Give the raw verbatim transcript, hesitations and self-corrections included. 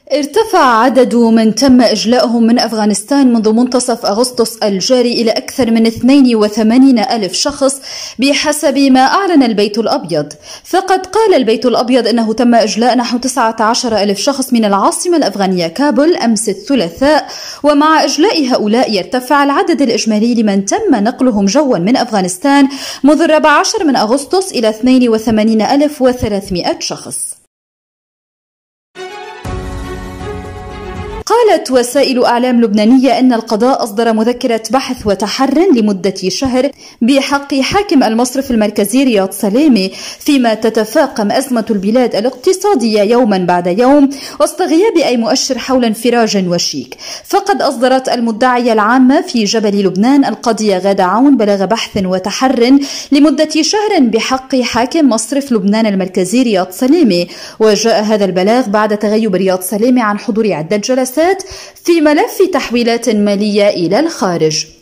ارتفع عدد من تم إجلاؤهم من أفغانستان منذ منتصف أغسطس الجاري إلى أكثر من اثنين وثمانين ألف شخص بحسب ما أعلن البيت الأبيض. فقد قال البيت الأبيض أنه تم إجلاء نحو تسعة عشر ألف شخص من العاصمة الأفغانية كابول أمس الثلاثاء، ومع إجلاء هؤلاء يرتفع العدد الإجمالي لمن تم نقلهم جوا من أفغانستان منذ الرابع عشر من أغسطس إلى اثنين وثمانين ألف وثلاثمائة شخص. قالت وسائل أعلام لبنانية أن القضاء أصدر مذكرة بحث وتحر لمدة شهر بحق حاكم المصرف المركزي رياض سلامة، فيما تتفاقم أزمة البلاد الاقتصادية يوما بعد يوم وسط غياب أي مؤشر حول انفراج وشيك. فقد أصدرت المدعية العامة في جبل لبنان القاضية غادة عون بلاغ بحث وتحر لمدة شهر بحق حاكم مصرف لبنان المركزي رياض سلامة، وجاء هذا البلاغ بعد تغيب رياض سلامة عن حضور عدة جلسات في ملف تحويلات مالية إلى الخارج.